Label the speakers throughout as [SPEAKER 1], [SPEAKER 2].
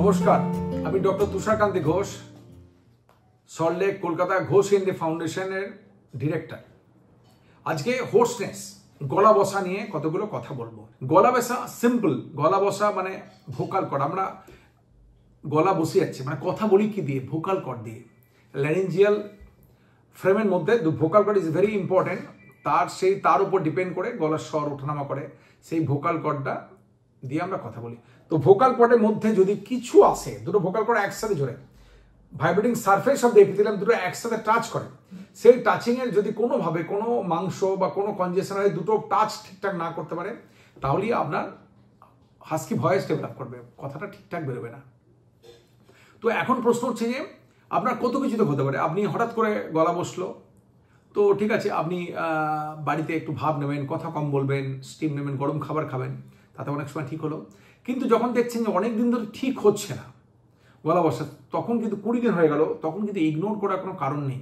[SPEAKER 1] নমস্কার, আমি ডক্টর তুষার কান্তি ঘোষ, সল্টলেক কলকাতা ঘোষ ফাউন্ডেশনের ডিরেক্টর। আজকে হোর্সনেস গলা বসা নিয়ে কতগুলো কথা বলবো। গলা বসা সিম্পল, গলা বসা মানে ভোকাল কর্ড। আমরা গলা বসে যাচ্ছে মানে কথা বলি কি দিয়ে? ভোকাল কর্ড দিয়ে। ল্যারিঞ্জিয়াল ফ্রেমের মধ্যে vocal cord is very important. তার উপর ডিপেন্ড করে গলার স্বর ওঠানামা করে, সেই ভোকাল কর্ডটা দিয়ে আমরা কথা বলি। তো ভোকাল কর্ডের মধ্যে যদি কিছু আসে, দুটো ভোকাল কর্ড একসাথে জোরে vibrating surface of the epithelium দুটো একসাথে টাচ করে, সেই টাচিং এর যদি কোনোভাবে কোনো মাংস বা কোনো কনজেশন হয়, দুটো টাচ ঠিকঠাক না করতে পারে, তাহলেই আপনার হাস্কি ভয়েস ডেভেলপ করবে, কথাটা ঠিকঠাক বেরোবে না। তো এখন প্রশ্ন হচ্ছে যে আপনার কত কিছু তো হতে পারে। আপনি হঠাৎ করে গলা বসলো, তো ঠিক আছে, আপনি বাড়িতে একটু ভাব নেবেন, কথা কম বলবেন, স্টিম নেবেন, গরম খাবার খাবেন, তাতে অনেক সময় ঠিক হলো। কিন্তু যখন দেখছেন যে অনেক দিন ধরে ঠিক হচ্ছে না গলা বসা, তখন কিন্তু 20 দিন হয়ে গেল, তখন কিন্তু ইগনোর করার কোনো কারণ নেই।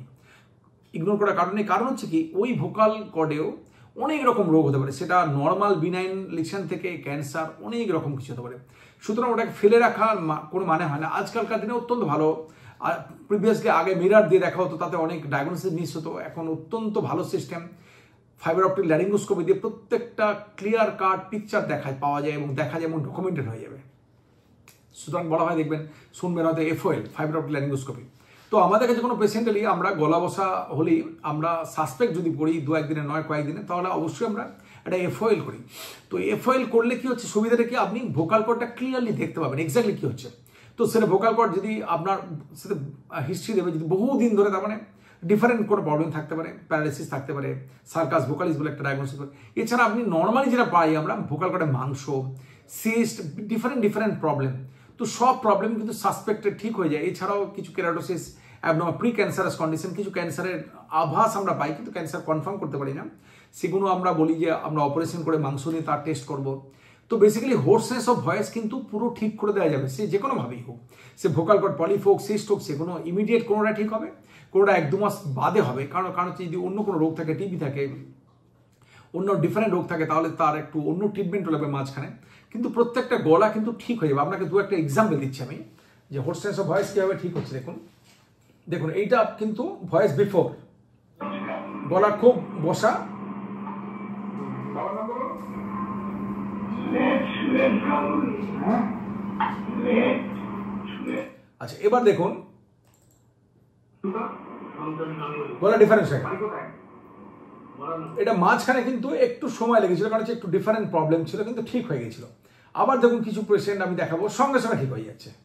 [SPEAKER 1] কারণ হচ্ছে কি, ওই ভোকাল কর্ডেও অনেক রকম রোগ হতে পারে। সেটা নর্মাল বিনাইন লিশন থেকে ক্যান্সার, অনেক রকম কিছু হতে পারে। সুতরাং ওটাকে ফেলে রাখার কোনো মানে হয় না। আজকালকার দিনে অত্যন্ত ভালো, প্রিভিয়াসলি আগে মিরার দিয়ে দেখা হতো, তাতে অনেক ডায়াগনোসিস মিস হতো। এখন অত্যন্ত ভালো সিস্টেম, ফাইবার অপটিক ল্যারিঙ্গোস্কোপি দিয়ে প্রত্যেকটা ক্লিয়ার কাট পিকচার পাওয়া যায় এবং দেখা যায় এবং ডকুমেন্টেড হয়ে যাবে। সুতরাং বলা হয়, দেখবেন শুনবেন হয়তো এফওএল, ফাইবার অপটিক ল্যারিঙ্গোস্কোপি। তো আমাদের কাছে কোনো পেশেন্ট এলি, আমরা গলা বসা হলেই আমরা সাসপেক্ট যদি পড়ি 2-1 দিনে নয় কয়েকদিনে, তাহলে অবশ্যই আমরা একটা এফওএল করি। তো এফওএল করলে কি হচ্ছে, সুবিধাটা কি, আপনি ভোকাল কর্ডটা ক্লিয়ারলি দেখতে পাবেন এক্স্যাক্টলি কি হচ্ছে। তো সেটা ভোকাল কর্ড যদি আপনার সাথে হিস্ট্রি দেবে, যদি বহুদিন ধরে, তার মানে ডিফারেন্ট কোনো প্রবলেম থাকতে পারে, প্যারালাইসিস থাকতে পারে, সার্কাস ভোকালিস বলে একটা ডায়াগনোসিস করে। এছাড়া আপনি নর্মালি যেটা পাই আমরা, ভোকাল কর্ডে মাংস, সিস্ট, ডিফারেন্ট প্রবলেম। তো সব প্রবলেম কিন্তু সাসপেক্টেড ঠিক হয়ে যায়। এছাড়াও কিছু keratosis, abnormal pre cancerous condition, কিছু ক্যান্সারের আভাস আমরা পাই, কিন্তু ক্যান্সার কনফার্ম করতে পারি না। সেগুলো আমরা বলি যে আমরা অপারেশন করে মাংস নিয়ে তার টেস্ট করব। তো বেসিক্যালি হোর্সনেস অফ ভয়েস কিন্তু পুরো ঠিক করে দেওয়া যাবে, সে যে কোনোভাবেই হোক। সে ভোকাল কর্ড পলিপ হোক, সিস্ট হোক, সে কোনো ইমিডিয়েট কোনোটা ঠিক হবে, কোনোটা 1-2 মাস বাদে হবে। কারণ হচ্ছে যদি অন্য কোনো রোগ থাকে, টিবি থাকে, অন্য ডিফারেন্ট রোগ থাকে, তাহলে তার একটু অন্য ট্রিটমেন্ট লাগবে মাঝখানে। কিন্তু প্রত্যেকটা গলা কিন্তু ঠিক হয়ে যাবে। আপনাকে একটা এক্সাম্পল দিচ্ছি আমি, যে হোর্সনেস অফ ভয়েস কীভাবে ঠিক হচ্ছে। দেখুন এইটা কিন্তু ভয়েস বিফোর, গলা খুব বসা। আচ্ছা, এবার দেখুন গলা ডিফারেন্স হয়। এটা মাঝখানে কিন্তু একটু সময় লেগেছিল, কারণ একটু ডিফারেন্ট প্রবলেম ছিল, কিন্তু ঠিক হয়ে গেছিল। আবার দেখুন কিছু পেশেন্ট আমি দেখাবো, সঙ্গে সঙ্গে ঠিক হয়ে যাচ্ছে।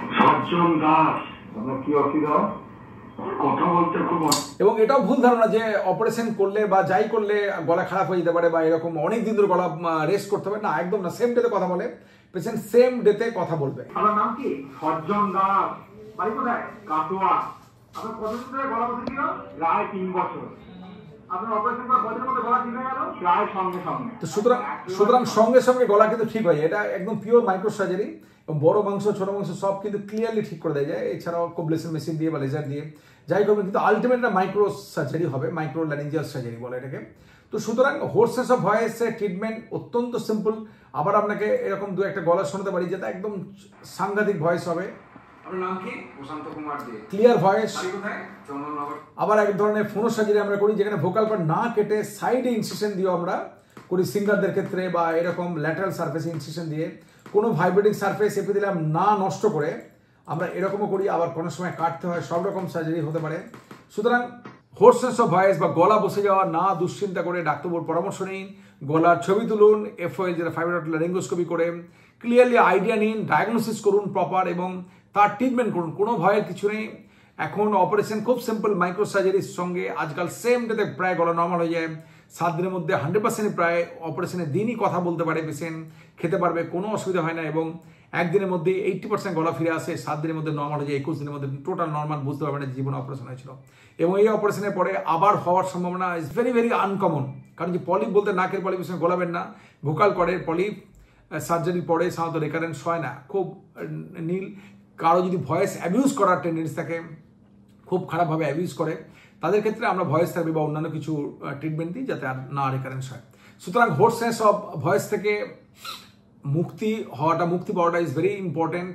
[SPEAKER 1] এবং এটাও ভুল ধারণা যে অপারেশন করলে বা যাই করলে গলা খারাপ হয়ে যেতে পারে, বা এরকম অনেক দিন ধরে গলা রেস্ট করতে হবে না, একদম না। সেম ডেতে কথা বলে পেশেন্ট, সেম ডেতে কথা বলবে।
[SPEAKER 2] আপনার নাম কি? সজ্জন দাস। বাড়ি কোথায়? কাটোয়া। আপনার কতদিন ধরে গলা বসে ছিল? প্রায় 3 বছর। আপনার অপারেশন করার কতদিনের মধ্যে গলা ঠিক হয়ে গেল? প্রায় সঙ্গে সঙ্গে।
[SPEAKER 1] তো সুতরাং সঙ্গে সঙ্গে গলা কিন্তু ঠিক হয়। এটা একদম পিওর মাইক্রো সার্জারি, এবং বড় মাংস ছোট মাংস সব কিন্তু ক্লিয়ারলি ঠিক করে দেওয়া যায়। এছাড়াও কোবলেশন মেশিন দিয়ে বা লেজার দিয়ে যাই করবেন, কিন্তু আলটিমেট মাইক্রো সার্জারি হবে, মাইক্রো ল্যারিঞ্জিয়াল সার্জারি বলে এটাকে। তো সুতরাং হোর্সনেস অফ ভয়েসের ট্রিটমেন্ট অত্যন্ত সিম্পল। আবার আপনাকে এরকম 2-1টা গলা শোনাতে পারি, যেটা একদম সাংঘাতিক ভয়েস হবে।
[SPEAKER 2] আপনার নাম কি? প্রশান্ত কুমার দে।
[SPEAKER 1] Clear voice.
[SPEAKER 2] কোথায়? চন্দননগর।
[SPEAKER 1] আবার এক ধরনের ফোনো সার্জারি আমরা করি, যেখানে ভোকাল কর্ড না কেটে সাইডে ইনসিশন দিয়ে আমরা করি সিঙ্গারদের ক্ষেত্রে, বা এরকম ল্যাটারাল সারফেসে ইনসিশন দিয়ে কোনো ভাইব্রেটিং সারফেস এপিথেলিয়াম না নষ্ট করে আমরা এরকমও করি। আবার কোনো সময় কাটতে হয়, সব রকম সার্জারি হতে পারে। সুতরাং হোর্সনেস অফ ভয়েস বা গলা বসে যাওয়া না দুশ্চিন্তা করে ডাক্তারবাবুর পরামর্শ নিন, গলার ছবি তুলুন, এফওএল যেটা ফাইবার অপটিক ল্যারিঙ্গোস্কোপি করে ক্লিয়ারলি আইডিয়া নিন, ডায়াগনোসিস করুন প্রপার, এবং তার ট্রিটমেন্ট করুন। কোনো ভয়ের কিছু নেই। এখন অপারেশন খুব সিম্পল, মাইক্রো সার্জারির সঙ্গে আজকাল সেম ডেতে প্রায় গলা নর্মাল হয়ে যায়। 7 দিনের মধ্যে 100% প্রায় অপারেশনের দিনই কথা বলতে পারে পেশেন্ট, খেতে পারবে, কোনো অসুবিধা হয় না। এবং 1 দিনের মধ্যে 80% গলা ফিরে আসে, 7 দিনের মধ্যে নর্মাল হয়ে যায়, 21 দিনের মধ্যে টোটাল নর্মাল, বুঝতে পারবে না জীবনে অপারেশন হয়েছিল। এবং এই অপারেশনের পরে আবার হওয়ার সম্ভাবনা ইজ ভেরি আনকমন। কারণ যে পলিপ বলতে নাকের পলিপ গলাবেন না, ভোকাল কর্ডের পলিপ সার্জারির পরে সাধারণত রেকারেন্স হয় না, খুব নীল। কারো যদি ভয়েস অ্যাবিউজ করার টেন্ডেন্সি থাকে, খুব খারাপভাবে অ্যাবিউজ করে, তাদের ক্ষেত্রে আমরা ভয়েস থেরাপি বা অন্যান্য কিছু ট্রিটমেন্ট দিই, যাতে আর না রিকারেন্স হয়। সুতরাং হোর্সনেস অফ ভয়েস থেকে মুক্তি পাওয়াটা ইজ ভেরি ইম্পর্টেন্ট।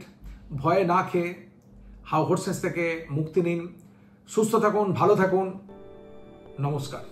[SPEAKER 1] ভয়ে না খেয়ে হোর্সনেস থেকে মুক্তি নিন। সুস্থ থাকুন, ভালো থাকুন। নমস্কার।